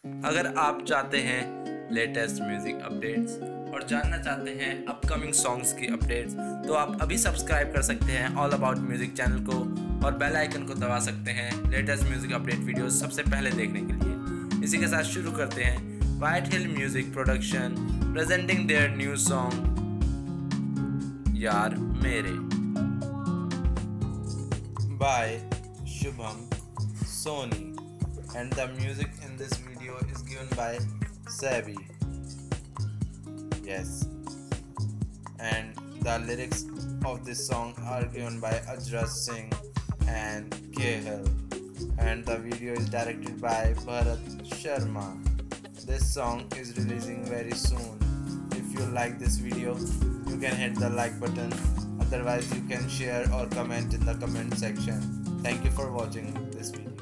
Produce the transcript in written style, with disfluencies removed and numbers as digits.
अगर आप चाहते हैं लेटेस्ट म्यूजिक अपडेट्स और जानना चाहते हैं अपकमिंग सॉन्ग्स की अपडेट्स, तो आप अभी सब्सक्राइब कर सकते हैं ऑल अबाउट म्यूजिक चैनल को और बेल आइकन को दबा सकते हैं लेटेस्ट म्यूजिक अपडेट वीडियोस सबसे पहले देखने के लिए। इसी के साथ शुरू करते हैं white hill music production presenting their new song यार मेरे by Shubham Soni, and the music in this video is given by Sabi. Yes, and the lyrics of this song are given by Ajraz Singh and Kehal, and the video is directed by Bharat Sharma. This song is releasing very soon. If you like this video, you can hit the like button. Otherwise, you can share or comment in the comment section. Thank you for watching this video.